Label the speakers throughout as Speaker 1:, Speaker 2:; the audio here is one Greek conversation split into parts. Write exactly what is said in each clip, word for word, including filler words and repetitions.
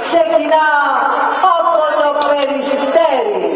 Speaker 1: ξεκινά από το Περιστέρι.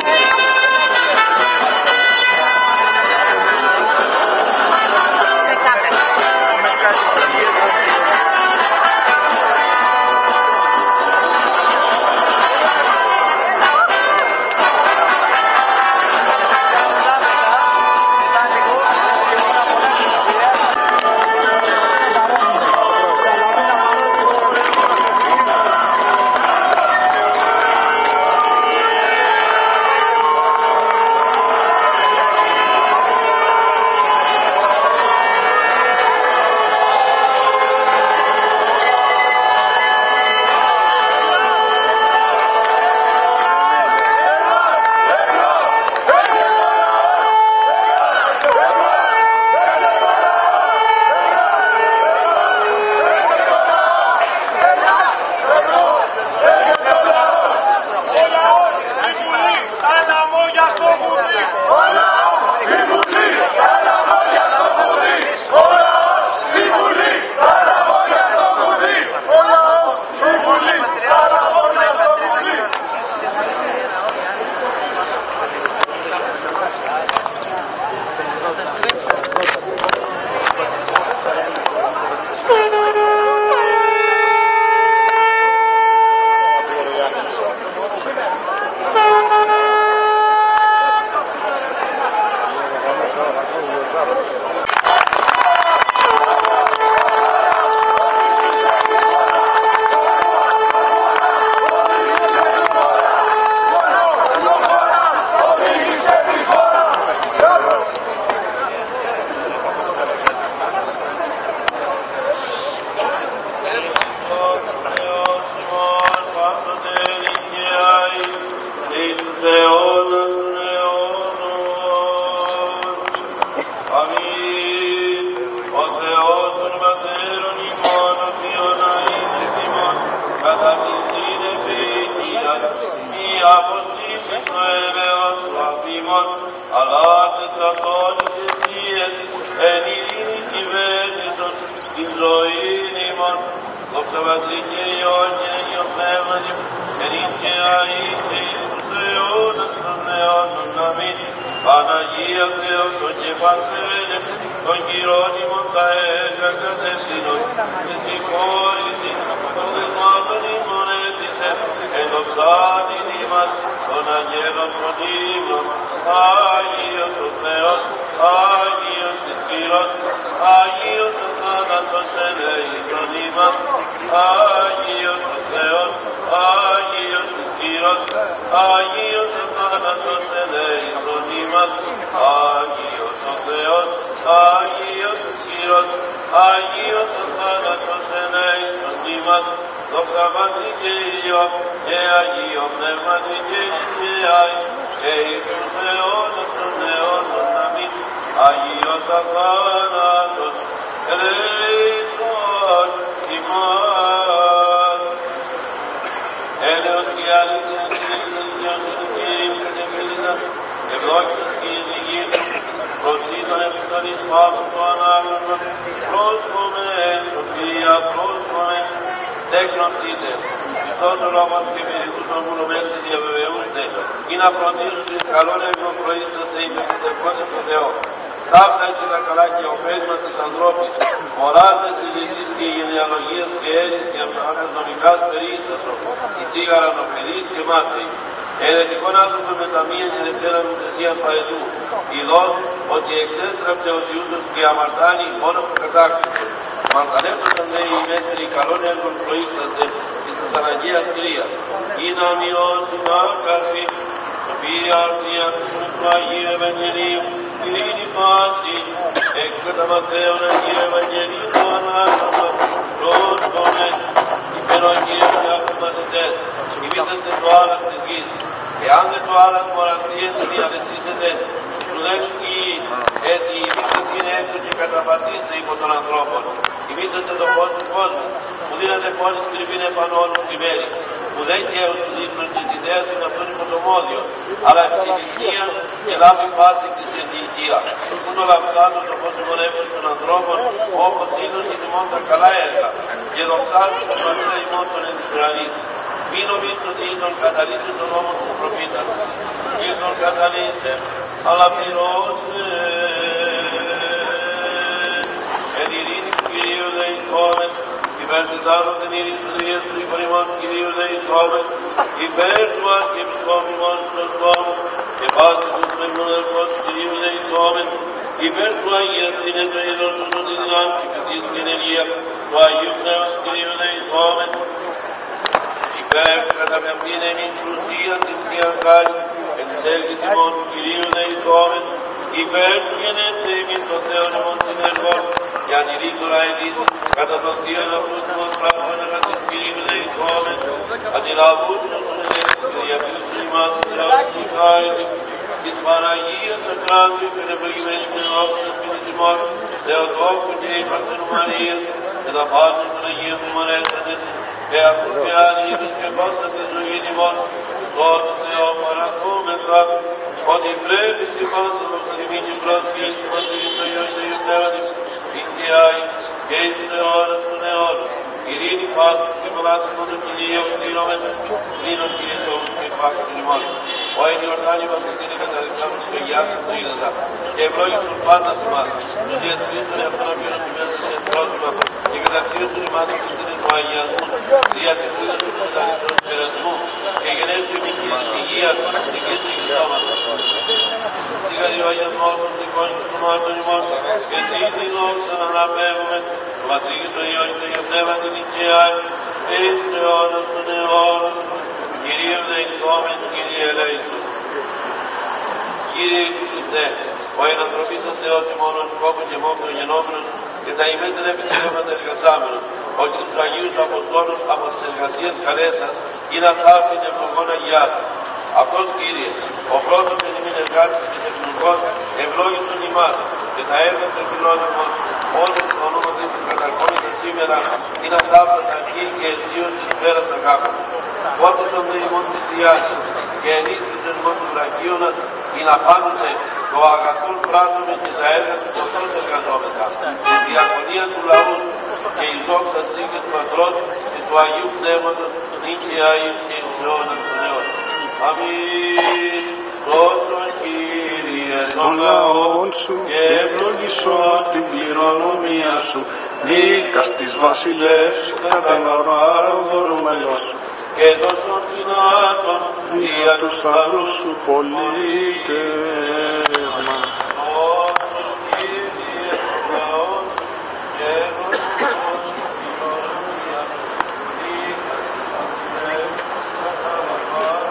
Speaker 2: αλλά ευτυχία και λάβει πάση της ευτυχία. Ούτω λαμβάνοντας το πόσο βολεύει των ανθρώπων, όπως είδος η τιμών τα καλά έργα, και δοξάζουν τον πατέρα ημών των εν της ουρανής. Μην νομίζουν ότι ήσον καταλύσει τον νόμο του προφήτα. Ήσον καταλύσε, αλλά πληρώσε. Εν ειρήνη του Κυρίου δε εισχόμεν, υπέρ της άλλων την ειρήνη του Δίας του υπορημών του Κυρίου δε εισχόμεν, υπέρ του αρχιεπισκόπημον προς τόμου, και πάση τους μερμονερκός του Κυρίου δε εισχόμεν, υπέρ του Αγίας είναι το είδος του του τη δυνάμει και της κοινωνία του Αγίου Πνεύματος του Κυρίου δε εισχόμεν, υπέρ καταπιαυτήν εμείς πλουσίαν της Θείας χάρη και της έλκης ημών του Κυρίου δε εισχόμεν, υπέρ του γενέστε εμείς το Θεόν ημών συνεργών, και αντιρρήτωρα εμείς κατά τον Θείον αυτούς του Βοσκραπών κατά της Κυρίου δε εισχόμεν, αντιλαβούσιος των ελέγχων και διακρίσουν ημάς του Θεός του χάρη, της Παναγίας Ακράτου και νεπρογημένης με όψης και της ημών, Θεοτόκου και υπαρθενου Μαρίας, και τα πάντα των Αγίων ημονέσαντες, και αυτούς και άνοιξες και πάσα τη ζωή ημών, στον Θεό παραχόμεθα, ότι πρέπει σε πάντα προς την ημίνη πρόσφυγης του Πατήρης του Υιού και Υιού Πνεύματος, εις και Άι και εις τους αιώνας των αιώνων, ειρήνη πάθος και παλάσσιμο του Κυρίου κτήρωμεν, λύνος Κύριος και πάθος ημών. Ο εν Ιορδάνη μας κτήνει καταδεξάμους και γιάσουν του είδατα, και ευλόγησον πάντα του μας, τους διατηρήσουν εαυτόν απείρον του μέσα στην εστρώσιμα, και κατακτήρωσον ημάς του κτήνες του αγιασμού, δια της είδας του πρωταλιστρός περασμού, και γενέσου ημικείς υγείας, δικής του υγιστώματος. Σιγαρή ο αγιασμός των δικών του σωμάτων ημών, και εσύ την δόξα να αναπέμπουμε, το Πατρί του Υιού και Υιού Πνεύματι νικαιάι, και εις τους αιώνας των αιώνων. Κύριε δε εισόμεν, Κύριε ελέησον. Κύριε Ιησούς Χριστέ, ο ενανθρωπίστας Θεός ημώνων, κόπων και μόχων γενόμενος, και τα ημέτερα επιτελώματα εργασάμενος, ότι τους Αγίους Αποστόλους από τις εργασίες καλές σας, είναι αθάφην ευλογών αγιάτων. Αυτός Κύριε, ο πρώτος εν ημίν εργάτης και τεχνουργός, ευλόγησον ημάς, και τα έργα των χειρών ημών, όλες το όνομα της καταρχόνητα σήμερα, είναι αθάφην αρχή και αισίως της πέρας αγάπης. Πότε τον δε ημών της διάσης, και ενίσχυσον ημών του βραχίωνας, είναι απάνωτε το αγαθόν πράττουμε και τα έργα του σωστός εργαζόμεθα, τη διακονία του λαού και η δόξα στήκη του Πατρός και του Αγίου Πνεύματος, νίκαια εις και εις αιώνας των αιώνων. Αμήν. Σώσον Κύριε των λαών σου και ευλογησόν την κληρονομία σου, νίκας της βασιλεύς κατά βαρβάρων δωρούμενος σου, και δώσον δυνάτων δια τους θαλούς σου πολίτευμα. Σώσον Κύριε των λαών και ευλογησόν την κληρονομία σου, νίκας της βασιλεύς κατά βαρβάρων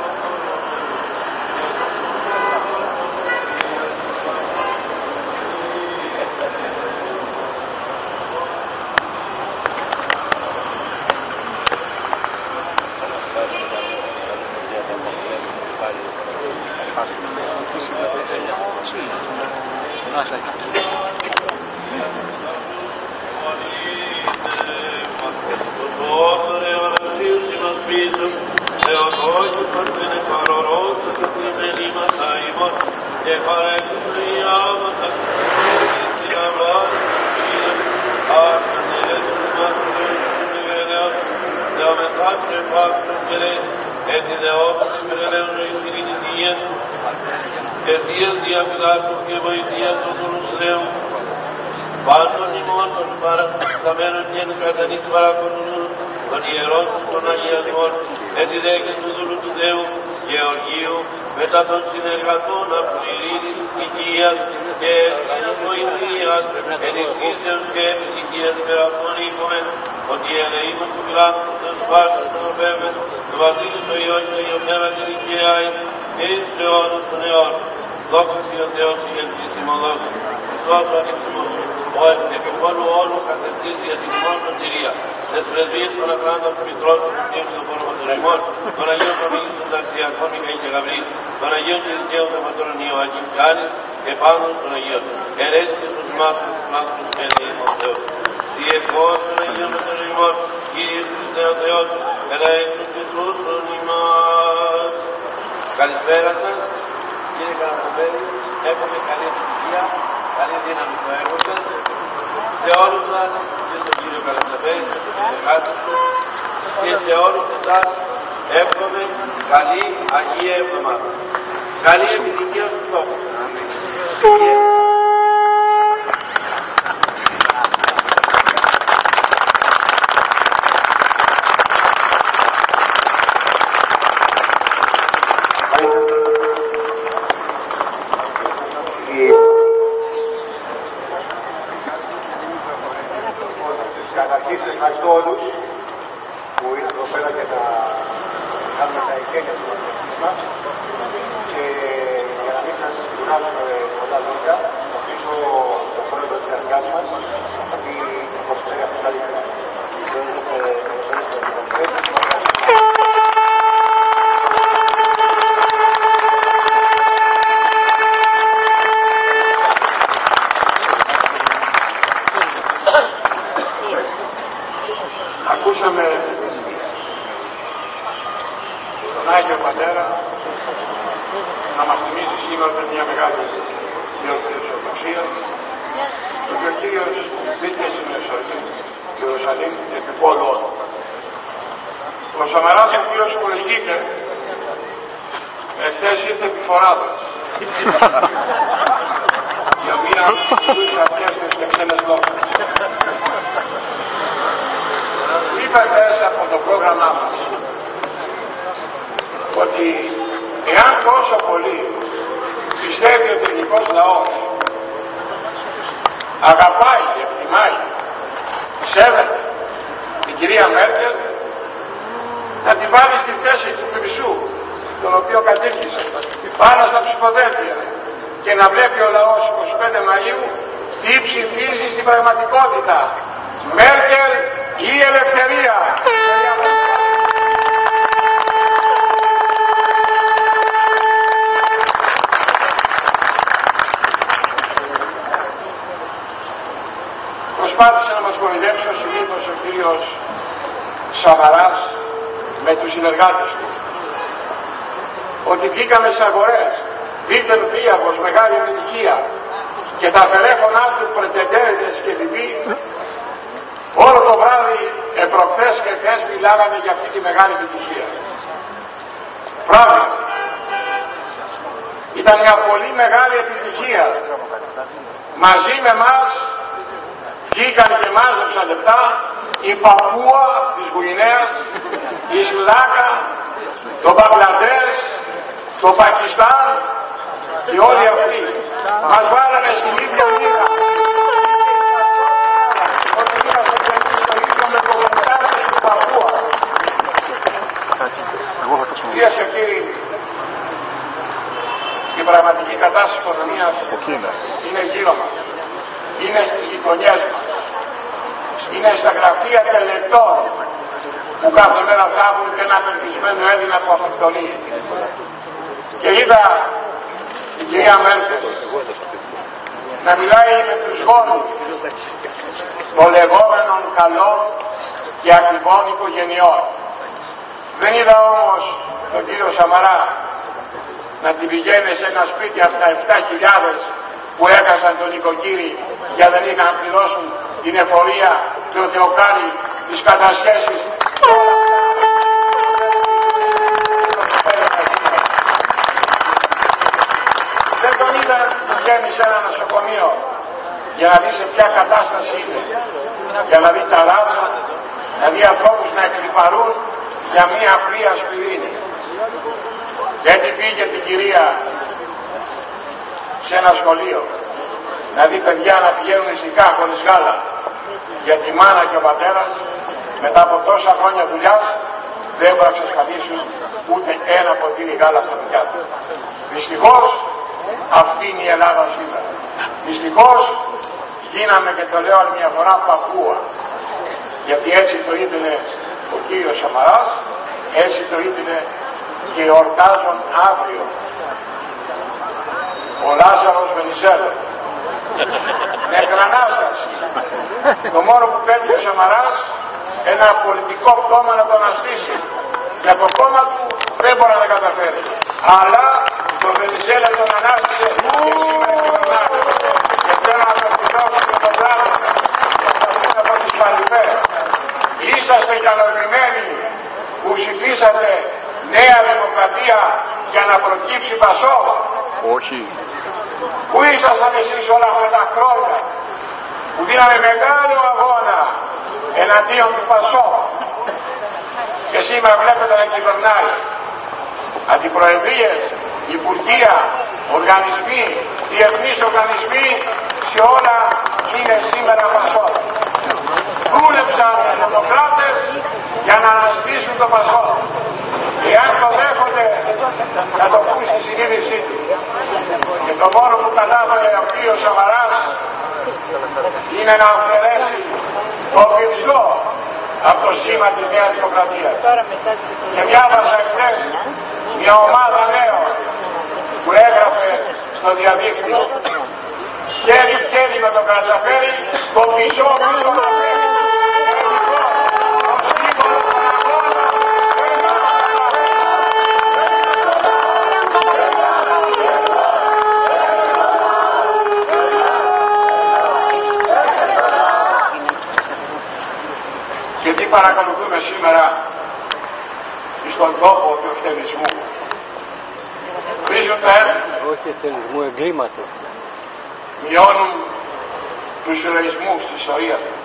Speaker 2: Πάντων ημών των παρακολουθαμένων και του κατανής παρακολουθούν των ιερών των αγιασμών, εν τη δέκη του δούλου του Θεού Γεωργίου, μετά των συνεργατών από ειρήνης, υγείας και βοηθείας, ενισχύσεως και επιτυχίας πέρα αυτών είπομεν, ότι ελεήμων του κλάδου των σπάσεων των οφέμεν, του Πατρίου του Υιού και Υιού Πνεύματι νικαιάι, και εις τους αιώνας των αιώνων. Δόξα σοι ο Θεός η ελπίσιμο δόξα, Χριστός ο ανοιχτήμος, ο επικόνου όλου κατεστής για την ημών σωτηρία, τες πρεσβείες των ακράντων του Μητρός του Χριστίου και των Φοροματοριμών, των Αγίων Προμήγης των Ταξιακών Μιχαήλ και Γαβρίλ, των Αγίων και Δικαίων των Πατρών Ιωάκης και Άνης και πάνω των Αγίων. Ερέσει και στους μάθους του πλάνους και εννοήμων Θεός. Διευκός των Αγίων Πατρών Κύριε Χριστέ ο Θεός, ελέγχους και σώσον ημάς. Καλησπέρα σας, κύριε Καραποπέλη, εύχομαι καλή επιτυχία, καλή δύναμη στο έργο σας, σε όλους σας και στον κύριο Καραποπέλη, στους συνεργάτες του και σε όλους εσάς εύχομαι καλή Αγία Εβδομάδα. Καλή επιτυχία στους στόχους.
Speaker 3: Καταρχήν σας ευχαριστώ όλους που ήρθαν εδώ πέρα και να κάνουμε τα εγγένεια του μαθηματικής μας και για να μην σας κουράσουμε πολλά λόγια, θα αφήσω το πρόεδρο της καρδιάς μας να θα πει όπως ξέρει αυτό καλύτερα.
Speaker 4: Ακούσαμε τον Άγιο Πατέρα να μας θυμίζει σήμερα μια μεγάλη γιορτή της Ορθοδοξίας, ότι ο Κύριος μπήκε στην Ιερουσαλήμ επί πόλου όλων. Ο Σαμαράς, ο οποίος προηγείται, εχθές ήρθε επί φοράδας για μια τους αρχές και ξένες γλώσσες. Είπε χθες από το πρόγραμμά μας ότι εάν τόσο πολύ πιστεύει ο ελληνικός λαός, αγαπάει, εκτιμάει, σέβεται την κυρία Μέρκελ, να τη βάλει στη θέση του Χρυσού, τον οποίο κατήχησε πάνω στα ψηφοδέλτια, και να βλέπει ο λαός εικοστή πέμπτη Μαΐου τι ψηφίζει στην πραγματικότητα, Μέρκελ ή ελευθερία. Προσπάθησε να μας κοροϊδέψει ο συνήθως ο κύριος Σαμαράς με τους συνεργάτες του, ότι βγήκαμε στις αγορές, δίθεν θρίαβος, μεγάλη επιτυχία, και τα τηλέφωνά του πρετεντέριδες και βιβλί όλο το βράδυ επροχθές και χθες μιλάγανε για αυτή τη μεγάλη επιτυχία. Πράγματι, ήταν μια πολύ μεγάλη επιτυχία. Μαζί με μας βγήκαν και μάζεψαν λεπτά η Παππούα της Γουινέας, η Σρι-Λάνκα, το Μπαγκλαντές, το Πακιστάν και όλοι αυτοί μας βάλανε στην ίδια μοίρα. Ότι είμαστε και εμείς στο ίδιο με κομμουνιστάδες του Παππούα. Κυρίες και κύριοι, η πραγματική κατάσταση της οικονομίας είναι γύρω μας. Είναι στις γειτονιές μας. Είναι στα γραφεία τελετών που κάθε μέρα θάβουν και ένα απελπισμένο Έλληνα που αυτοκτονεί. Και είδα την κυρία Μέρκελ να μιλάει με τους γόνους των λεγόμενων καλών και ακριβών οικογενειών. Δεν είδα όμως τον κύριο Σαμαρά να την πηγαίνει σε ένα σπίτι από τα επτά χιλιάδες που έχασαν τον νοικοκύρη για δεν είχαν να πληρώσουν την εφορία, το θεοκάρι, τις κατασχέσεις. Δεν τον είδα να βγαίνει σε ένα νοσοκομείο για να δει σε ποια κατάσταση είναι, για να δει τα ράτσα, να δει ανθρώπους να εκλιπαρούν για μία απλή ασπιρίνη. Γιατί πήγε την κυρία σε ένα σχολείο να δει παιδιά να πηγαίνουν ησυχά χωρίς γάλα, γιατί η μάνα και ο πατέρας μετά από τόσα χρόνια δουλειάς δεν μπορούν να εξασφαλίσουν ούτε ένα ποτήρι γάλα στα παιδιά του. Δυστυχώς αυτή είναι η Ελλάδα σήμερα. Δυστυχώς γίναμε, και το λέω άλλη μια φορά, Παππούα, γιατί έτσι το ήθελε ο κύριος Σαμαράς, έτσι το ήθελε και εορτάζουν αύριο ο Λάζαρος Βενιζέλος. Νεκρανάσταση. Το μόνο που πέτυχε ο Σαμαράς, ένα πολιτικό πτώμα να τον αστήσει. Για το κόμμα του δεν μπορεί να καταφέρει. Αλλά το Βενιζέλο τον ανάστησε και σήμερα κυβερνάει. Και θέλω να τον πληρώσω και τον πράγμα από τις παρυφές. Είσαστε ικανοποιημένοι που ψηφίσατε Νέα Δημοκρατία για να προκύψει Πασόκ?
Speaker 5: Όχι.
Speaker 4: Πού ήσασταν εσείς όλα αυτά τα χρόνια που δίναμε μεγάλο αγώνα εναντίον του Πασόκ και σήμερα βλέπετε να κυβερνάει? Αντιπροεδρίες, υπουργεία, οργανισμοί, διεθνείς οργανισμοί, σε όλα είναι σήμερα Πασόκ. Δούλεψαν οι δημοκράτες για να αναστήσουν το Πασόκ. Εάν το δέχονται, θα το πούν στη συνείδησή του. Και το μόνο που κατάφερε ο κύριος Σαμαράς είναι να αφαιρέσει το πυρσό από το σήμα της Νέας Δημοκρατίας. Και διάβασα εχθές μια ομάδα νέων που έγραφε στο διαδίκτυο χέρι-χέρι με τον Κρατσαφέρη, το πισό πίσω να φέρει. Και τι παρακολουθούμε σήμερα στον τόπο του ευθελισμού? Βρίζουν τα έργα.
Speaker 6: Όχι ευθελισμού, εγκλήματος.
Speaker 4: Μειώνουν τους ηρωισμούς της ιστορίας τους.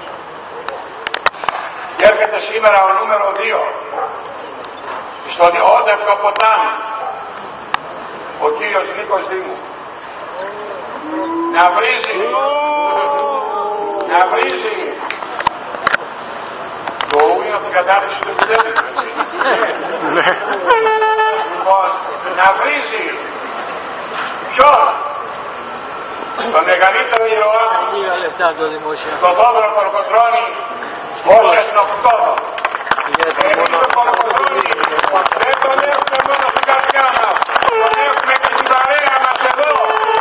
Speaker 4: Και έρχεται σήμερα ο νούμερο δύο στον Ιώδευτο ποτάμι, ο κύριος Νίκος Δήμου, να βρίζει να βρίζει το ου είναι από την κατάρτιση του επιτέλου, έτσι. Λοιπόν, να βρίζει ποιον? Το μεγαλύτερο ηρωά μου, το Θόδωρο Κολοκοτρώνη, ως εθνοκτόνο. Εμείς το Κολοκοτρώνη δεν τον έχουμε μόνο στην καρδιά μας, τον έχουμε και στην παρέα μας εδώ.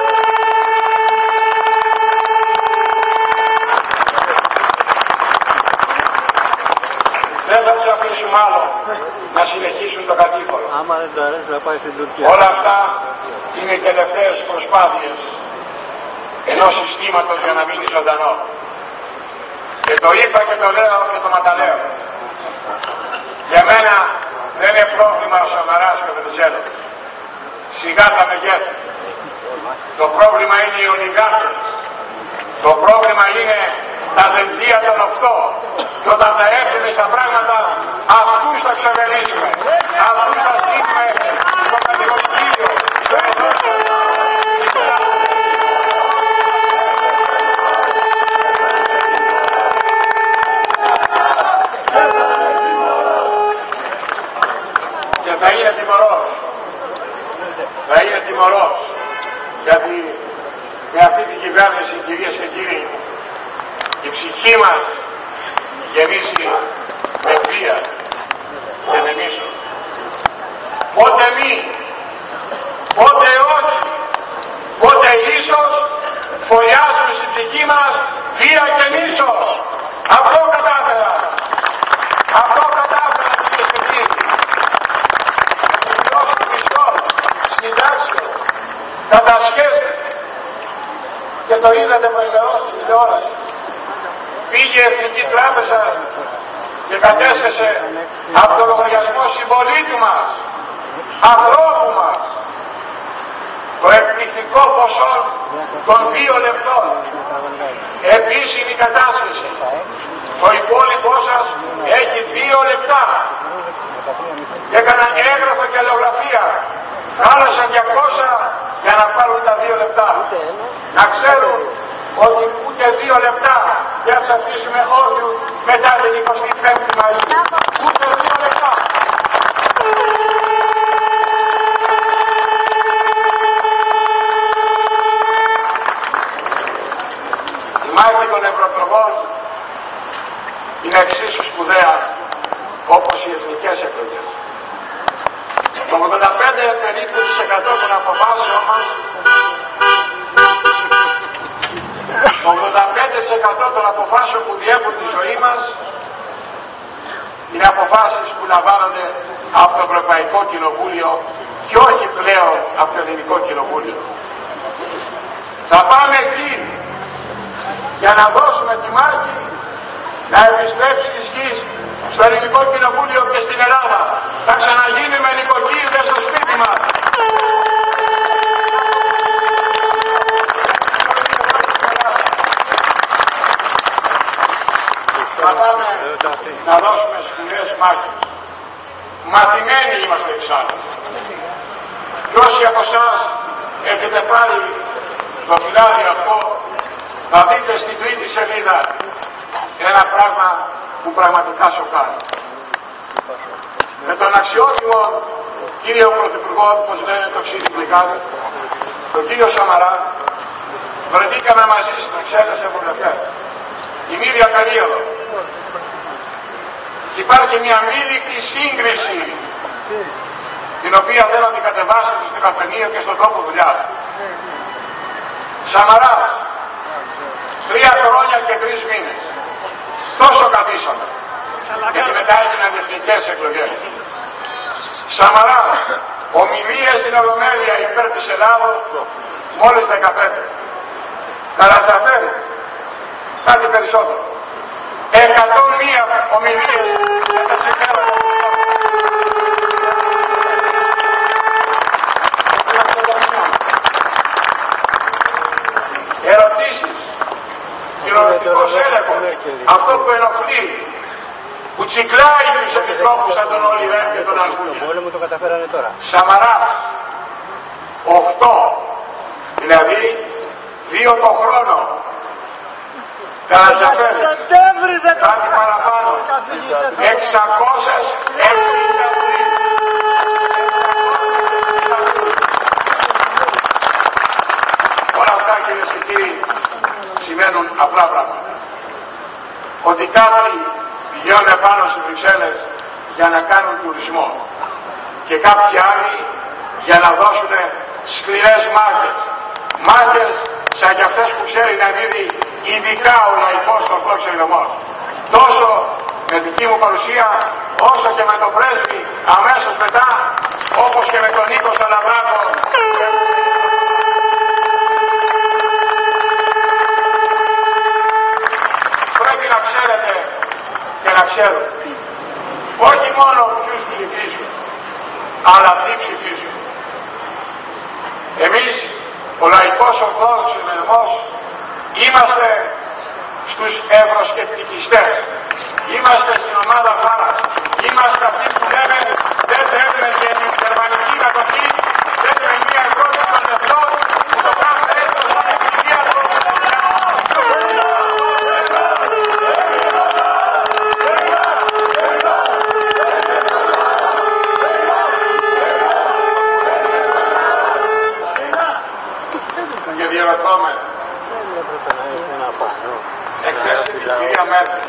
Speaker 4: Δεν θα τους αφήσουμε άλλο να συνεχίσουν το κατήφορο.
Speaker 6: Άμα δεν το αρέσει να πάει στην Τουρκία.
Speaker 4: Όλα αυτά είναι οι τελευταίες προσπάθειες ενός συστήματος για να μείνει ζωντανό. Και το είπα και το λέω και το ματαλέω. Για μένα δεν είναι πρόβλημα ο Σαμαράς και ο Βενιζέλος. Σιγά τα μεγέθη. Το πρόβλημα είναι οι ολιγάρχες. Το πρόβλημα είναι τα δελτία των οκτώ. Και όταν θα έρθουμε στα πράγματα, αυτούς θα ξεβελίσουμε. Αυτούς θα στείλουμε στο κατηγορητήριο, στο ενδόχιο. Και θα είναι τιμωρός. Θα είναι τιμωρός. Γιατί με αυτή την κυβέρνηση, κυρίες και κύριοι, η ψυχή μας γεμίσει με βία και με μίσος. Πότε μη, πότε όχι, πότε ίσως φωλιάζουν στην ψυχή μας βία και μίσος. Αυτό κατάφερα. Αυτό κατάφερα, κυρίες και κύριοι. Δώσουν μισθό, συντάξτε, κατασχέστε. Και το είδατε προηγουμένως στην τηλεόραση. Πήγε η Εθνική Τράπεζα και κατέσχεσε από το λογαριασμό συμπολίτου μας, ανθρώπου μας, το εκπληκτικό ποσό των δύο λεπτών. Επίσημη κατάσχεση. Το υπόλοιπό σας έχει δύο λεπτά. Έκαναν έγγραφα και αλληλογραφία. Χάλασαν διακόσια για να πάρουν τα δύο λεπτά. Να ξέρουν ότι ούτε δύο λεπτά δεν θα τους αφήσουμε όρθιους μετά την εικοστή πέμπτη Μαΐου. Ούτε δύο λεπτά. Η μάχη των ευρωεκλογών είναι εξίσου σπουδαία όπως οι εθνικές εκλογές. Το ογδόντα πέντε περίπου τοις εκατό των αποφάσεων μας, το ογδόντα πέντε τοις εκατό των αποφάσεων που διέπουν τη ζωή μας είναι αποφάσεις που λαμβάνονται από το Ευρωπαϊκό Κοινοβούλιο και όχι πλέον από το Ελληνικό Κοινοβούλιο. Θα πάμε εκεί για να δώσουμε τη μάχη να επιστρέψει η ισχύς στο Ελληνικό Κοινοβούλιο και στην Ελλάδα. Θα ξαναγίνουμε νοικοκύρια. Μαθημένοι είμαστε εξάλλου. Και όσοι από εσάς έχετε πάρει το φυλάδιο αυτό, θα δείτε στην τρίτη σελίδα ένα πράγμα που πραγματικά σοκάρει. Με τον αξιότιμο κύριο Πρωθυπουργό, όπως λένε το ξύδι κλικάδι, τον κύριο Σαμαρά, βρεθήκαμε μαζί στις Βρυξέλλες σε βουλευτές την ίδια περίοδο. Και υπάρχει μια μίλητη σύγκριση, την οποία δεν αντικατεβάσετε στο καφενείο και στον τόπο δουλειά. Σαμαράς, τρία χρόνια και τρεις μήνες. Τόσο καθίσαμε. Γιατί μετά έγιναν εθνικές εκλογές. Σαμαράς, ομιλίες στην Ολομέλεια υπέρ της Ελλάδος, μόλις δεκαπέντε. Καρατζαφέρη, κάτι περισσότερο. εκατόν μία ομιλίες για τα συμφέροντα. Ερωτήσεις, κοινωνιστικός έλεγχος, αυτό που ενοχλεί, που τσικλάει τους επιτρόπους σαν τον Ολιβέρ και τον Αλκούνια.
Speaker 6: Όλοι μου το καταφέρανε τώρα.
Speaker 4: Σαμαράς, οχτώ, δηλαδή δύο το χρόνο. Καρατζαφέρη, κάτι παραπάνω, εξακόσιες εξήντα τρία. Όλα αυτά, κυρίες και κύριοι, σημαίνουν απλά πράγματα. Ότι κάποιοι πηγαίνουν πάνω στις Βρυξέλλες για να κάνουν τουρισμό και κάποιοι άλλοι για να δώσουν σκληρές μάχες. Μάχες σαν και αυτές που ξέρει να δίδει ειδικά ο λαϊκός ορθόδοξος εκδομός. Τόσο με δική μου παρουσία, όσο και με τον πρέσβη αμέσως μετά, όπως και με τον Νίκο Σαλαβράκο. Πρέπει να ξέρετε και να ξέρουν όχι μόνο ποιους ψηφίζουν, αλλά τι ψηφίζουν. Εμείς, ο λαϊκός ορθόδοξος εκδομός, είμαστε στους ευρωσκεπτικιστές. Είμαστε στην ομάδα Φάρας. Είμαστε αυτοί που λέμε δεν θέλουμε και την γερμανική κατοχή, θέλουμε μια Ευρώπη των εθνών που το κάθε έστος είναι κλειδιά του. Και διαρωτώμε, εκθέσει την κυρία Μέρκελ,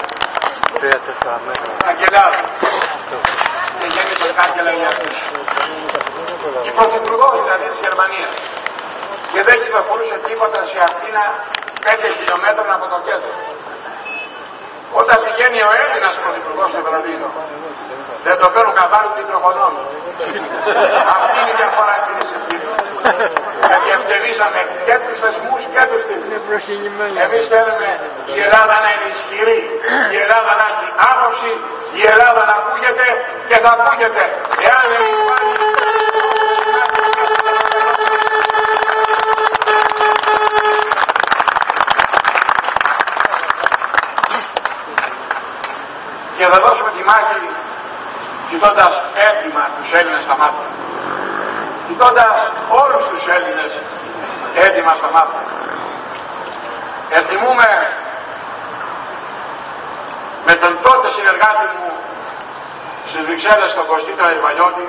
Speaker 4: Αγγελάδη και γέννησε Άγγελα για αυτούς. Η πρωθυπουργός δηλαδή της Γερμανίας, και δεν κυκλοφορούσε τίποτα σε Αθήνα πέντε χιλιόμετρα από το κέντρο. Όταν πηγαίνει ο Έλληνας πρωθυπουργός στο Βερολίνο, δεν το παίρνουν καθόλου την τροχονόμη. Αυτή είναι η διαφορά, κυρίες και κύριοι. Γιατί ευτελίσαμε και τους θεσμούς και τους τύπους. Εμείς θέλουμε η Ελλάδα να είναι ισχυρή, η Ελλάδα να έχει άποψη, η Ελλάδα να ακούγεται και θα ακούγεται. Εάν δεν υπάρχει... Και θα δώσουμε τη μάχη κοιτώντας έτοιμα τους Έλληνες στα μάτια. Κοιτώντας όλους τους Έλληνες έτοιμα στα μάτια. Εκτιμούμε με τον τότε συνεργάτη μου στις Βρυξέλλες, τον Κωστή Τραϊβαλιώτη,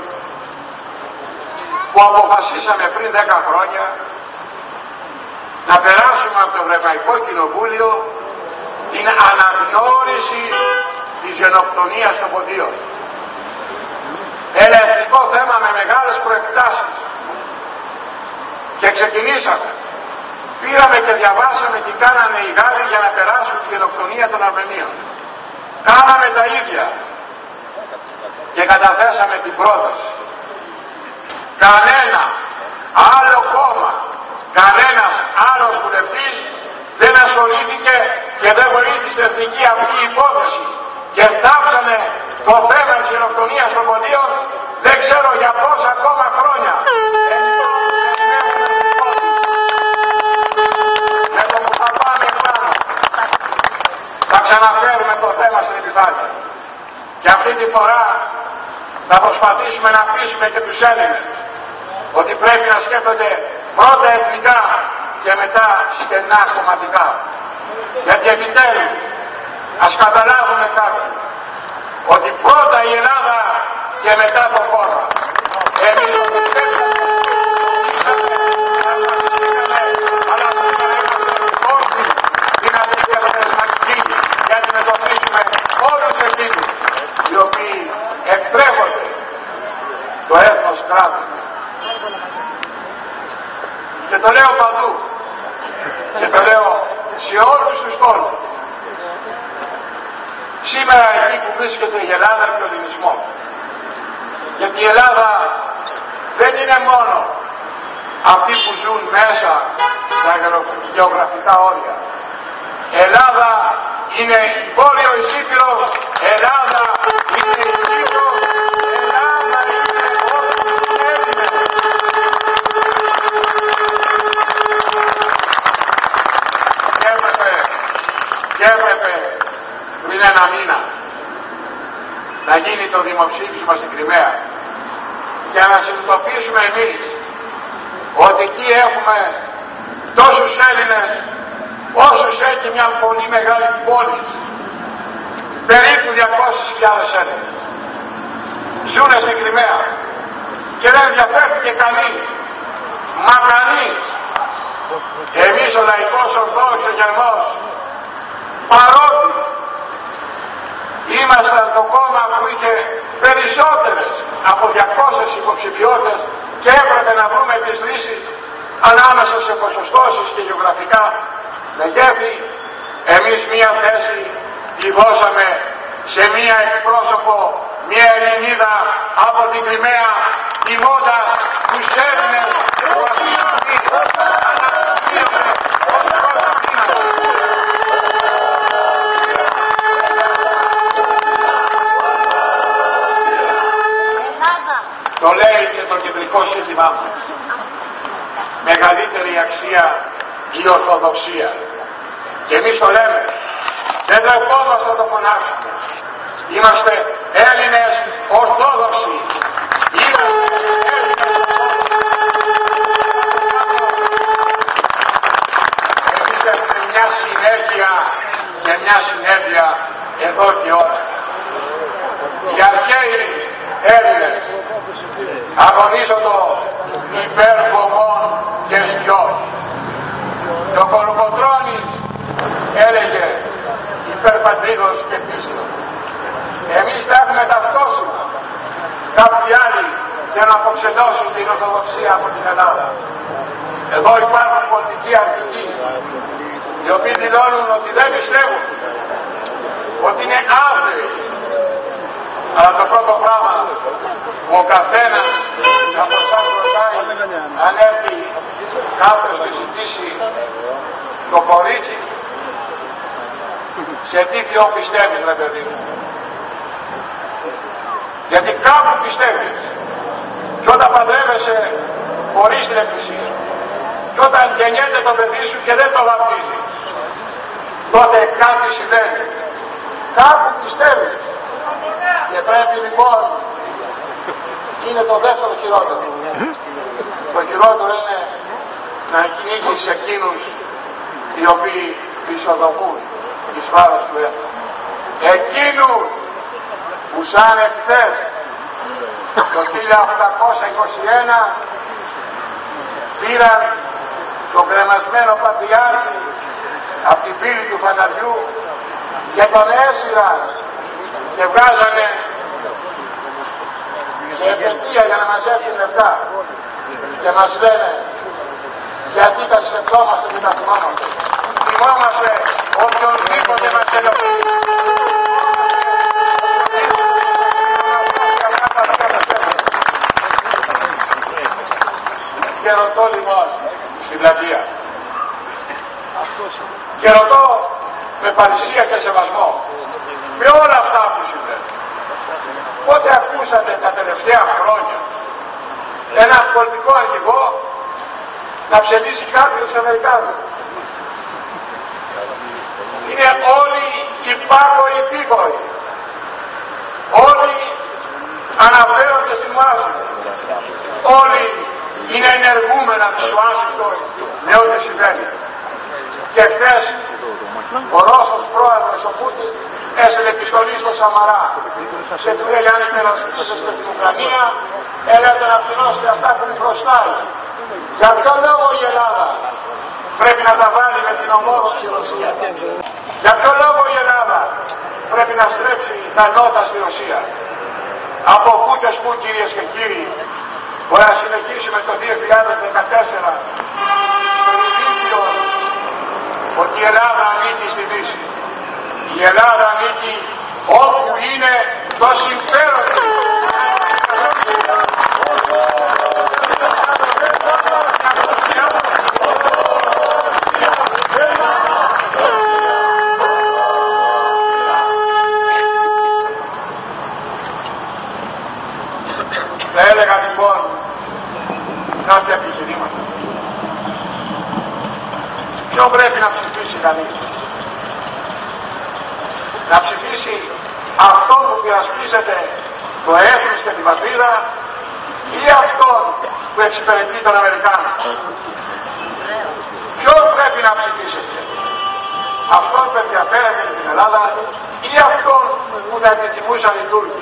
Speaker 4: που αποφασίσαμε πριν δέκα χρόνια να περάσουμε από το Ευρωπαϊκό Κοινοβούλιο την αναγνώριση της γενοκτονίας των ποντίων. Ένα εθνικό θέμα με μεγάλες προεκτάσεις. Και ξεκινήσαμε. Πήραμε και διαβάσαμε τι κάνανε οι Γάλλοι για να περάσουν τη γενοκτονία των Αρμενίων. Κάναμε τα ίδια. Και καταθέσαμε την πρόταση. Κανένα άλλο κόμμα, κανένας άλλος βουλευτής δεν ασχολήθηκε και δεν βοήθησε στην εθνική αυτή υπόθεση. Και φτάψαμε το θέμα της γενοκτονίας των ποντίων δεν ξέρω για πόσα ακόμα χρόνια. Με το που θα πάμε πάνω θα ξαναφέρουμε το θέμα στην επιφάνεια. Και αυτή τη φορά θα προσπαθήσουμε να πείσουμε και τους Έλληνες ότι πρέπει να σκέφτονται πρώτα εθνικά και μετά στενά κομματικά. Γιατί επιτέλους ας καταλάβουμε κάτι, ότι πρώτα η Ελλάδα και μετά το χώρα. Εμείς το πιστέψαμε, αλλά σήμερα είμαστε όρθιοι, δυνατοί και αποτελεσματικοί για να αντιμετωπίσουμε όλους εκείνους οι οποίοι εκτρέφονται το έθνος κράτους. Και το λέω παντού και το λέω σε όλους τους τόνους. Σήμερα εκεί που βρίσκεται η Ελλάδα και ο ελληνισμός, γιατί η Ελλάδα δεν είναι μόνο αυτοί που ζουν μέσα στα γεωγραφικά όρια. Ελλάδα είναι η Βόρειο Ισήπειρος, Ελλάδα είναι η Κύπρος, Ελλάδα είναι όλοι οι Έλληνες. Και έπρεπε, και έπρεπε πριν ένα μήνα να γίνει το δημοψήφισμα στην Κριμαία για να συνειδητοποιήσουμε εμείς ότι εκεί έχουμε τόσους Έλληνες όσους έχει μια πολύ μεγάλη πόλη, περίπου διακόσιες χιλιάδες Έλληνες ζουνε στην Κριμαία και δεν ενδιαφέρθηκε κανείς, μα κανείς. Εμείς ο λαϊκός ορθόδοξος γερμός, παρότι ήμασταν το κόμμα που είχε περισσότερες από διακόσιες υποψηφιότητες και έπρεπε να βρούμε τις λύσεις ανάμεσα σε ποσοστώσεις και γεωγραφικά μεγέθη, εμείς μία θέση τη δώσαμε σε μία εκπρόσωπο, μία Ελληνίδα από την Κριμαία, τιμώντας τους Έλληνες που αυτοί αναπτύσσονται ως πρώτα δύναμη. Το λέει και το κεντρικό σύνθημά μας. Μεγαλύτερη αξία η Ορθοδοξία. Και εμείς το λέμε. Δεν τρεπόμαστε να το φωνάσουμε. Είμαστε Έλληνες Ορθόδοξοι. Είμαστε Έλληνες Εμείς έχουμε μια συνέχεια και μια συνέπεια εδώ και ώρα. Οι αρχαίοι Έλληνες αγωνίζονται υπέρ βωμών και σκιών. Και ο Κολοκοτρώνης έλεγε υπέρ πατρίδος και πίστης. Εμείς τα έχουμε ταυτόσιμα. Κάποιοι άλλοι για να αποξενώσουν την Ορθοδοξία από την Ελλάδα. Εδώ υπάρχουν πολιτικοί αρχηγοί οι οποίοι δηλώνουν ότι δεν πιστεύουν, ότι είναι άθεοι. Αλλά το πρώτο πράγμα που ο καθένας από εσάς ρωτάει, αν έρθει κάποιος και ζητήσει το κορίτσι, σε τι Θεό πιστεύεις ρε παιδί μου? Γιατί κάπου πιστεύεις. Και όταν παντρεύεσαι χωρίς την Εκκλησία, και όταν γεννιέται το παιδί σου και δεν το βαπτίζεις, τότε κάτι συμβαίνει. Κάπου πιστεύεις. Και πρέπει λοιπόν, είναι το δεύτερο χειρότερο. Το χειρότερο είναι να κυνήγεις εκείνους οι οποίοι ισοδομούν εις βάρος του έθνους. Εκείνους που σαν εχθές το χίλια οκτακόσια είκοσι ένα πήραν τον κρεμασμένο πατριάρχη από την πύλη του φαναριού και τον έσυραν και βγάζανε σε επαιτία για να μαζέψουν λεφτά και μας λένε γιατί τα σκεφτόμαστε και τα θυμόμαστε. Θυμόμαστε οποιονδήποτε μας ελοπίζει. Και ρωτώ λοιπόν στην πλατεία και ρωτώ με παρησία και σεβασμό, με όλα αυτά που συμβαίνουν, πότε ακούσατε τα τελευταία χρόνια ένα πολιτικό αρχηγό να ψελίσει κάποιον στους Αμερικάνους? Είναι όλοι υπάκοοι υπήκοοι. Όλοι αναφέρονται στην Ουάσιγκτον. Όλοι είναι ενεργούμενα της Ουάσιγκτον με ό,τι συμβαίνει. Και χθες ο Ρώσος πρόεδρος ο Πούτιν έστειλε επιστολή στο Σαμαρά. Σε του λέει, αν υπερασπίζεστε την Ουκρανία, έλατε να πληρώσετε αυτά που μου χρωστάει. Για ποιο λόγο η Ελλάδα πρέπει να τα βάλει με την ομόδοξη Ρωσία? Για ποιο λόγο η Ελλάδα πρέπει να στρέψει τα νότα στη Ρωσία? Από πού και σπου, κυρίες και κύριοι, μπορεί να συνεχίσουμε το δύο χιλιάδες δεκατέσσερα στο Ιδίκιο ότι η Ελλάδα ανήκει στη Δύση. Η Ελλάδα ανήκει όπου είναι το συμφέρον της. Θα έλεγα λοιπόν κάποια επιχειρήματα. Ποιον πρέπει να ψηφίσει κανείς? Να ψηφίσει αυτόν που πειρασπίζεται το έθνος και την πατρίδα ή αυτόν που εξυπηρετεί τον Αμερικάνο? Ποιον πρέπει να ψηφίσετε? Αυτόν που ενδιαφέρεται για την Ελλάδα ή αυτόν που θα επιθυμούσαν οι Τούρκοι?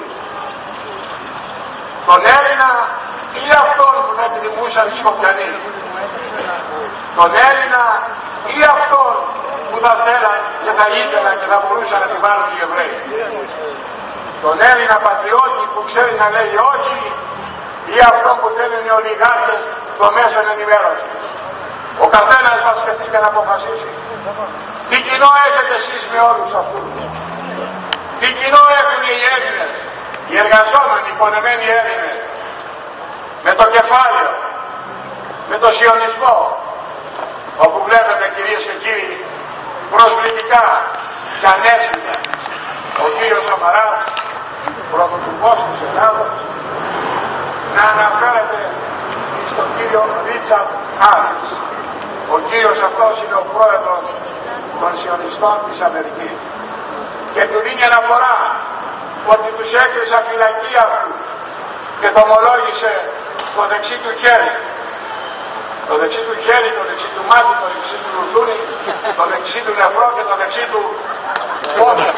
Speaker 4: Τον Έλληνα ή αυτόν που θα επιθυμούσαν οι Σκοπιανοί? Τον Έλληνα ή αυτόν που θα θέλαν και θα ήθελαν και θα μπορούσαν να επιβάλλουν οι Εβραίοι? Τον Έλληνα πατριώτη που ξέρει να λέει όχι ή αυτόν που θέλουν οι ολιγάρχες των μέσων ενημέρωσης? Ο καθένας μας σκεφτεί και να αποφασίσει. Τι κοινό έχετε εσείς με όλους αυτούς? Τι κοινό έχουν οι Έλληνες, οι εργαζόμενοι, οι πονεμένοι Έλληνες, με το κεφάλαιο, με το σιωνισμό, όπου βλέπετε, κυρίες και κύριοι, προσβλητικά και ανέσχυτα ο κύριος Σαμαράς, πρωθυπουργός της Ελλάδος, να αναφέρεται στον κύριο Ρίτσαρντ Χάρις. Ο κύριος αυτός είναι ο πρόεδρος των σιωνιστών της Αμερικής και του δίνει αναφορά ότι τους έκλεισα φυλακή αυτούς και το ομολόγησε το δεξί του χέρι. Το δεξί του χέρι, το δεξί του μάτι, το δεξί του λουρδούνι, το δεξί του νεφρό και το δεξί του πόδι.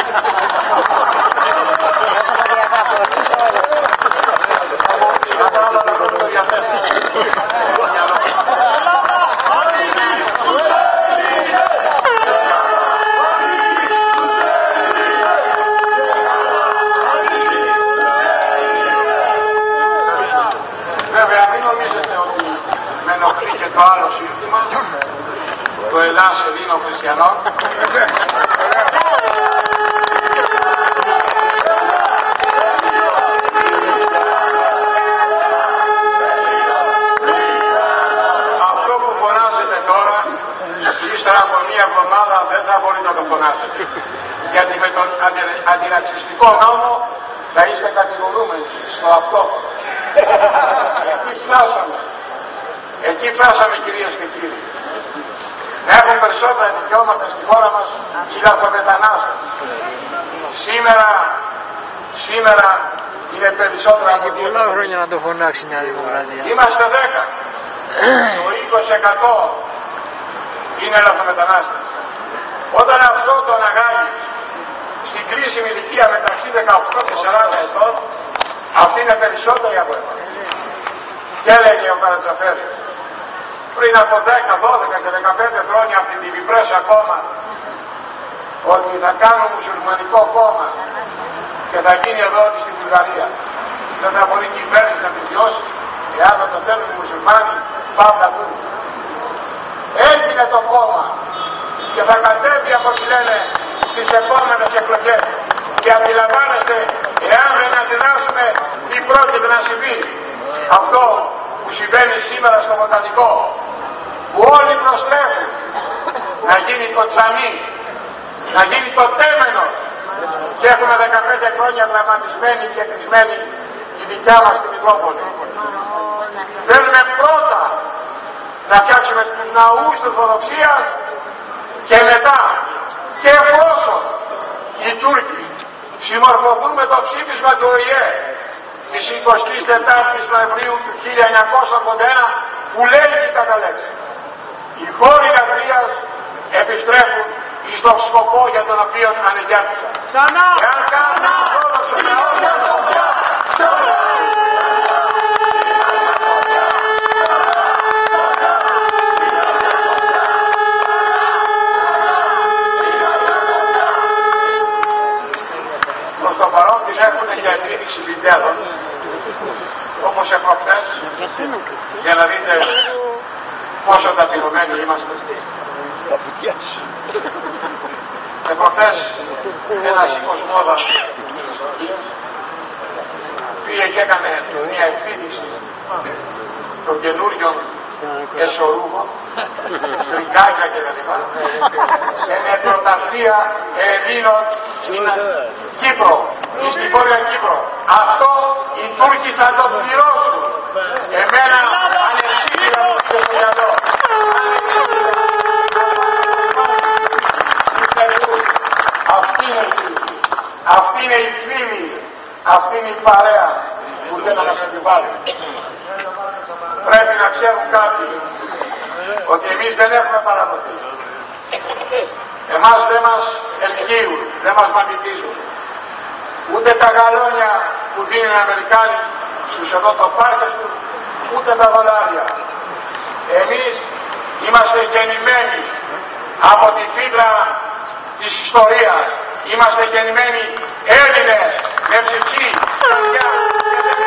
Speaker 4: Βέβαια, μην νομίζετε ότι με ενοχλεί και το άλλο σύνθημα, το Ελλάς Ελλήνων Χριστιανών. Αυτό που φωνάζετε τώρα, ύστερα από μία εβδομάδα δεν θα μπορείτε να το φωνάζετε. Γιατί με τον αντι, αντιρατσιστικό νόμο θα είστε κατηγορούμενοι στο αυτόφωνο. Εκεί φτάσαμε. Εκεί φτάσαμε, κυρίες και κύριοι. Να έχουν περισσότερα δικαιώματα στη χώρα μας οι λαθρομετανάστες. Σήμερα, σήμερα είναι περισσότερα από
Speaker 6: Έχει πολλά χρόνια να το φωνάξει η Νέα Δημοκρατία.
Speaker 4: Είμαστε δέκα. Το είκοσι τοις εκατό είναι λαθρομετανάστες. Όταν αυτό το αναγάγει στην κρίσιμη ηλικία μεταξύ δεκαοκτώ και σαράντα ετών, αυτοί είναι περισσότεροι από εμάς. Και έλεγε ο Καρατζαφέρης πριν από δέκα, δώδεκα και δεκαπέντε χρόνια από την Διβιπρές ακόμα ότι θα κάνουν μουσουλμανικό κόμμα και θα γίνει εδώ στην Βουλγαρία. Δεν θα μπορεί η κυβέρνηση να επιβιώσει εάν δεν το θέλουν οι μουσουλμάνοι, παύλα του. Έγινε το κόμμα και θα κατέβει από ό,τι λένε στις επόμενες εκλογές. Και αντιλαμβάνεστε, εάν δεν αντιδράσουμε, τι πρόκειται να συμβεί? Αυτό που συμβαίνει σήμερα στο Βοτανικό, που όλοι προστρέφουν να γίνει το τσανί, να γίνει το τέμενος, και έχουμε δεκαπέντε χρόνια δραματισμένοι και κλεισμένοι τη δικιά μας τη Μητρόπολη. Θέλουμε πρώτα να φτιάξουμε τους ναούς της Ορθοδοξίας και μετά, και εφόσον οι Τούρκοι συμμορφωθούν με το ψήφισμα του Ο Η Ε, της εικοστής τετάρτης Νοεμβρίου του χίλια εννιακόσια ογδόντα ένα που λέει και κατά λέξη: οι χώροι λατρείας επιστρέφουν εις τον σκοπό για τον οποίο ανεγέρθησαν.
Speaker 6: Ξανά!
Speaker 4: Εάν κάνουμε ορθόδοξο ναό, προς το παρόν την έχουν για επίδειξη βιντεάδων, όπως εποχθές, για να δείτε πόσο ταπεινωμένοι είμαστε. Εποχθές ένας οίκος μόδας της Τουρκίας πήγε και έκανε μια επίδειξη των καινούριων εσωρούχων, στρικάκια κτλ. σε νεκροταφεία Ελλήνων στην Κύπρο ή στη Βόρεια Κύπρο. Αυτό οι Τούρκοι θα το πληρώσουν. Εμένα ανεξήγητα μου και στο μυαλό. Αυτή είναι η φίλη, αυτή είναι η φίλη, αυτή είναι η παρέα που δεν να μας επιβάλλει. Πρέπει να ξέρουν κάποιοι ότι εμείς δεν έχουμε παραδοθεί. Εμάς δεν μας ελκύουν, δεν μας μαγνητίζουν. Ούτε τα γαλόνια που δίνουν οι Αμερικάνοι στους εδώ τοπάρχες τους, ούτε τα δολάρια. Εμείς είμαστε γεννημένοι από τη φύτρα της ιστορίας. Είμαστε γεννημένοι Έλληνες με ψυχή, καρδιά και δεν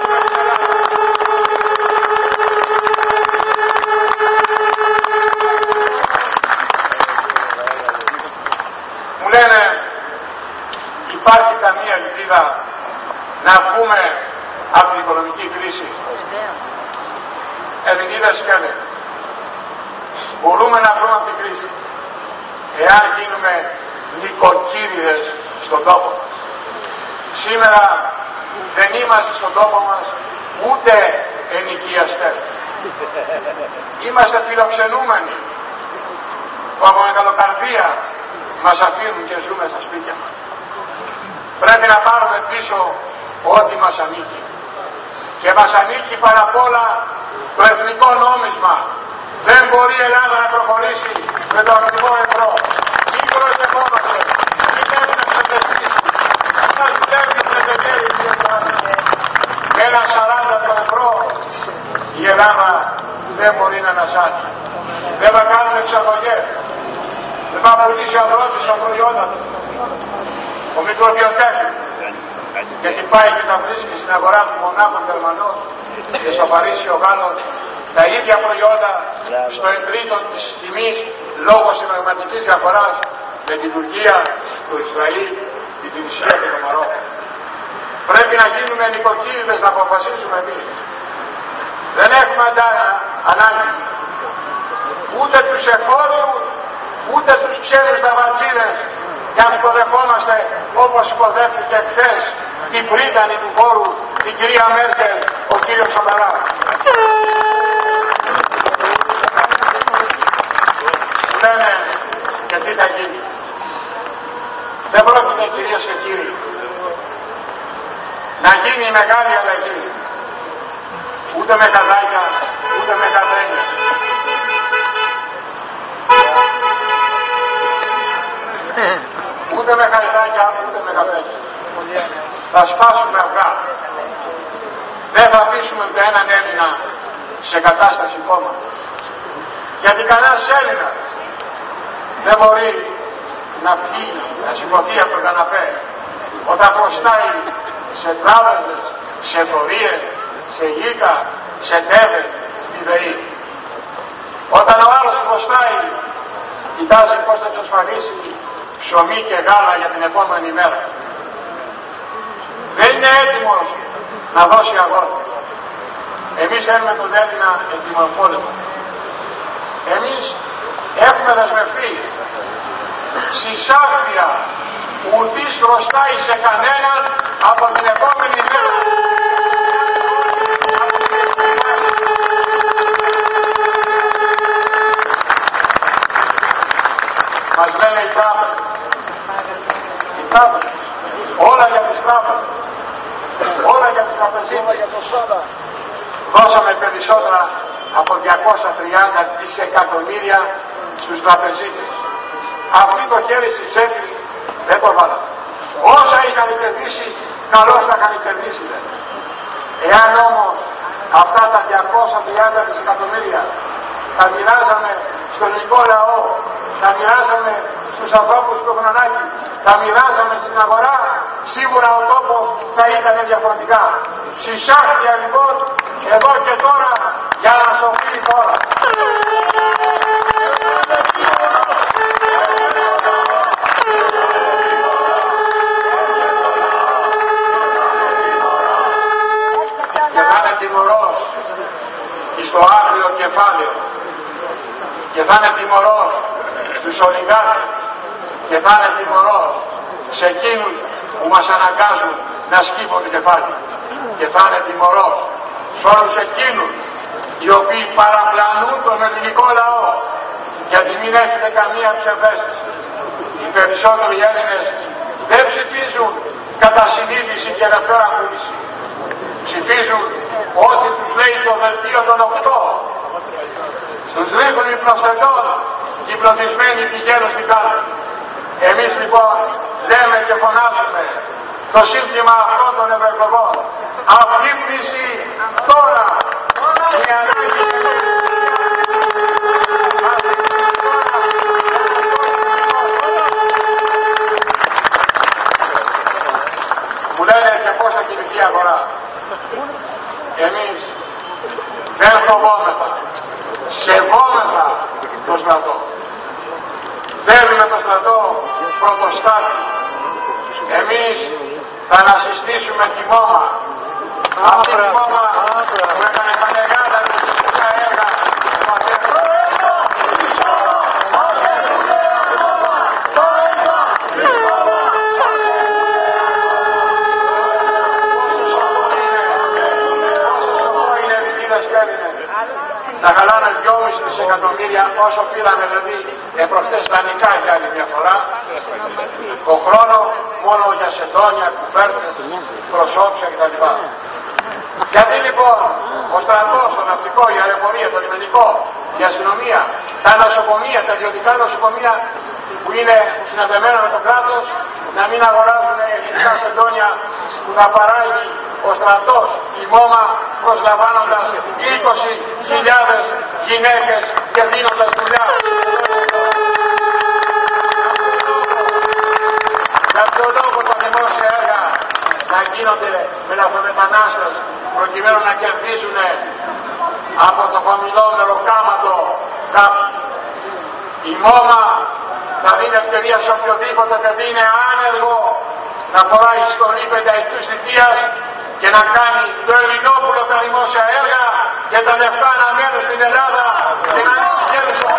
Speaker 4: μου λένε υπάρχει καμία ελπίδα να βγούμε από την οικονομική κρίση. Ελληνίδες λένε μπορούμε να βγούμε από την κρίση εάν γίνουμε νοικοκύριδες στον τόπο. Σήμερα δεν είμαστε στον τόπο μας ούτε ενοικιαστές. Είμαστε φιλοξενούμενοι που από μεγαλοκαρδία μας αφήνουν και ζούμε στα σπίτια μας. Πρέπει να πάρουμε πίσω ό,τι μας ανήκει. Και μας ανήκει παρά απ' όλα το εθνικό νόμισμα. Δεν μπορεί η Ελλάδα να προχωρήσει με το ακριβό ευρώ. Μην προσδεχόμαστε, μην πρέπει να ξεπεστήσει. Μας βλέπει πρεσβευτέρη με ένα σαράντα το ευρώ η Ελλάδα δεν μπορεί να ανασάνει. Δεν θα κάνουμε εξαγωγές. Δεν θα πουλήσει ο αγρότης τα προϊόντα του. Ο μικροβιοτέχνης. Γιατί πάει και τα βρίσκει στην αγορά του μονάχου Γερμανός και στο Παρίσι ο Γάλλος τα ίδια προϊόντα στο εντρίτο της τιμής λόγω συνταγματικής διαφοράς με την Τουρκία, το Ισραήλ, την Τινησία και το Μαρόκο. Πρέπει να γίνουμε νοικοκύριδες να αποφασίσουμε εμείς. Δεν έχουμε ανάγκη ούτε τους εγχώριους ούτε τους ξένους δαβατζίδες για να υποδεχόμαστε όπως υποδέχθηκε χθες την πρίτανη του χώρου, την κυρία Μέρκελ, ο κύριος Σαμαράς. Λένε και τι θα γίνει. Δεν πρόκειται κυρίες και κύριοι να γίνει η μεγάλη αλλαγή ούτε με καδάκια ούτε με καδένια. Ούτε με χαϊδάκια, ούτε με καπέλια. Θα σπάσουμε αυγά. Δεν θα αφήσουμε ούτε έναν Έλληνα σε κατάσταση κόμμα. Γιατί κανένας Έλληνας δεν μπορεί να φύγει, να σηκωθεί από τον καναπέ όταν χρωστάει σε τράπεζες, σε φορείες, σε γήκα, σε τέβε, στη ΔΕΗ. Όταν ο άλλος χρωστάει, κοιτάζει πώς θα εξασφαλίσει ψωμί και γάλα για την επόμενη μέρα. Δεν είναι έτοιμος να δώσει αγώνα. Εμείς έχουμε τον Έλληνα ετοιμοπόλεμο. Εμείς έχουμε δεσμευτεί συσάφεια ουδής χρωστάει σε κανέναν από την επόμενη μέρα. Μας λένε οι τράπεζες. Οι τράπεζες. Όλα για τις τράπεζες. Όλα για τις τράπεζες. τραπεζίτη. Δώσαμε περισσότερα από διακόσια τριάντα δισεκατομμύρια στους τραπεζίτες. Αυτοί το χέρι στη τσέπη δεν το βάλαμε. Όσα είχαν κερδίσει, καλώς τα είχαν κερδίσει. Εάν όμως αυτά τα διακόσια τριάντα δισεκατομμύρια τα μοιράζαμε στον ελληνικό λαό, τα μοιράζαμε στους ανθρώπους που έχουν ανάγκη, τα μοιράζαμε στην αγορά, σίγουρα ο τόπος θα ήταν διαφορετικά. Συσάχτια λοιπόν εδώ και τώρα για να σωθεί η χώρα. Και θα είναι τιμωρός στο άγριο κεφάλαιο και θα είναι τιμωρός στους ολιγάρχες και θα είναι τιμωρός σε εκείνους που μας αναγκάζουν να σκύβουν το κεφάλι και θα είναι τιμωρός σε όλους εκείνους οι οποίοι παραπλανούν τον ελληνικό λαό, γιατί μην έχετε καμία ψευδαίσθηση. Οι περισσότεροι Έλληνες δεν ψηφίζουν κατά συνείδηση και ελευθερά βούληση. Ψηφίζουν ό,τι τους λέει το δελτίο των οκτώ. Τους ρίχνουν οι προσθετών και οι πλωτισμένοι πηγαίνουν στην κάλπη. Εμείς λοιπόν λέμε και φωνάζουμε το σύνθημα αυτών των ευρωεκλογών. Αφύπνιση τώρα! Η ανάγκη μου λένε και πώς θα κινηθεί η αγορά. Εμείς δεν φοβόμεθα, σεβόμεθα το στρατό. Θέλουμε το στρατό πρωτοστάτη. Εμείς θα ανασυστήσουμε τη μόμα. Αυτή τη μόμα που έκανε τα μεγάλα δημιουργικά έργα. Να χαλάνε δυόμισι δισεκατομμύρια όσο πήραμε δηλαδή προχθές τα νικά για άλλη μια φορά το χρόνο μόνο για σεντόνια, κουβέρτες, προσώψια κτλ. Γιατί λοιπόν ο στρατός, το ναυτικό, η αεροπορία, το λιμενικό, η αστυνομία, τα νοσοκομεία, τα ιδιωτικά νοσοκομεία που είναι συναντεμένα με το κράτος να μην αγοράζουν ελληνικά σεντόνια που θα παράγει ο στρατός, η μόμα, προσλαμβάνοντας είκοσι χιλιάδες γυναίκες και δίνοντας δουλειά. Για ποιο λόγο τα δημόσια έργα να γίνονται με λαθρομετανάστες προκειμένου να κερδίσουν από το χαμηλό μεροκάματο κάποιοι. Η μόμα θα δίνει ευκαιρία σε οποιοδήποτε παιδί είναι άνεργο να φοράει στολή πενταετούς θητείας και να κάνει το Ελληνόπουλο τα δημόσια έργα και τα λεφτά να μένουν στην Ελλάδα και να μην πηγαίνουν στο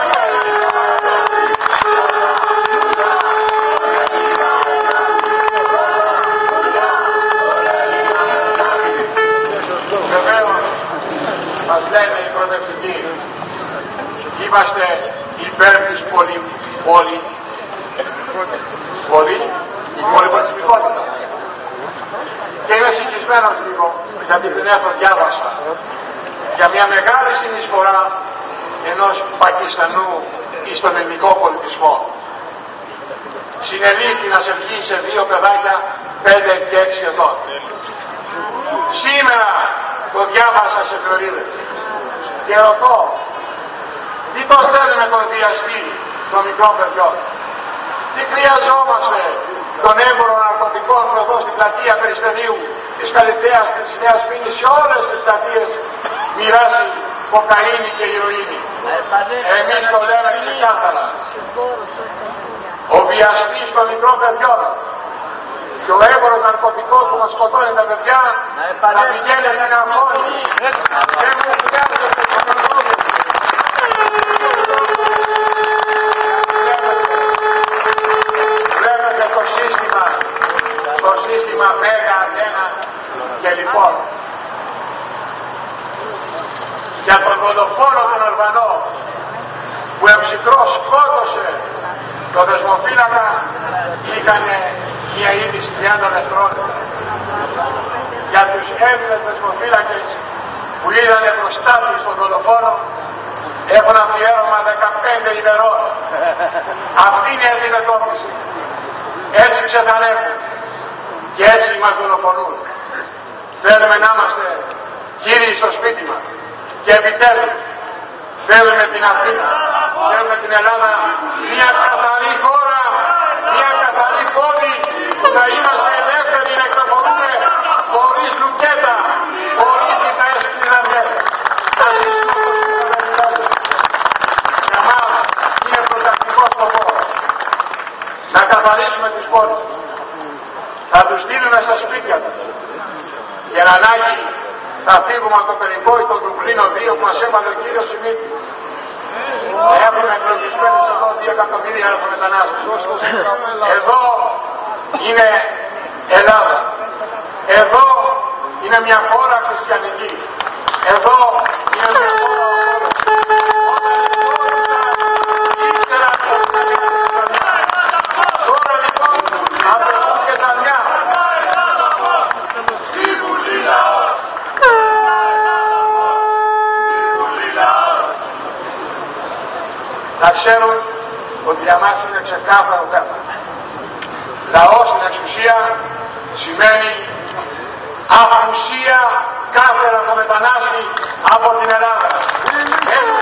Speaker 4: Βεβαίως μας λένε οι προοδευτικοί, είμαστε υπέρ της πολυ... πολυ... πολυ... της πολυπολιτισμικότητας. Και είμαι συγχυσμένος λίγο, γιατί πριν έρθω διάβασα για μια μεγάλη συνεισφορά ενός Πακιστανού στον ελληνικό πολιτισμό. Συνελήφθη να σε βγει σε δύο παιδάκια πέντε και έξι ετών. Σήμερα το διάβασα σε εφημερίδες και ρωτώ, τι το θέλουμε τον βιαστή των μικρών παιδιών, τι χρειαζόμαστε τον έμπορο ναρκωτικών που εδώ στην πλατεία Περισπεδίου της Καλυθέας, της Νέας Μήνης, σε όλες τις πλατείες μοιράζει κοκαίνη και ηρωίνη. Εμείς το λέμε ξεκάθαρα. Ο βιαστής των μικρών παιδιών και ο έμπορος ναρκωτικών που μας σκοτώνει τα παιδιά να πηγαίνει στην αγώνη και μου φτιάχνει το σκοτώνει. Βλέπετε το σύστημα, το σύστημα Μέγα, Αντένα και λοιπόν για τον δολοφόνο τον Αλβανό που εμψυχρός σκότωσε το δεσμοφύλακα, είχανε μια είδηση τριάντα δευτερόλεπτα. για τους Έλληνες δεσμοφύλακες που είδανε μπροστά τους τον δολοφόνο, έχουν αφιέρωμα δεκαπέντε ημερών. Αυτή είναι η αντιμετώπιση. Έτσι ξεθανεύουν και έτσι μας δολοφονούν. Θέλουμε να είμαστε κύριοι στο σπίτι μας και επιτέλους θέλουμε την Αθήνα, θέλουμε την Ελλάδα μια καθαρή χώρα, μια καθαρή πόλη που θα είμαστε ελεύθεροι να κυκλοφορούμε χωρίς λουκέτα, χωρίς διπλές κλειδαριές. Να ζήσουμε όπως τους. Για μας είναι πρωταρχικός σκοπός να καθαρίσουμε τις πόλεις. Θα τους στείλουμε στα σπίτια τους. Για να ανάγκη θα φύγουμε από το περιβόητο Δουβλίνο δύο που μας έβαλε ο κύριος Σιμίτη. Έχουμε εκλογισμένους εδώ δύο εκατομμύρια μετανάστες. Εδώ είναι Ελλάδα. Εδώ είναι μια χώρα χριστιανική. Εδώ είναι μια χώρα τώρα λοιπόν απαιτούν και ζαλιά. Να ξέρουν ότι για μας είναι ξεκάθαρο θέμα. Λαός στην εξουσία σημαίνει απουσία κάθε μετανάστη από την Ελλάδα.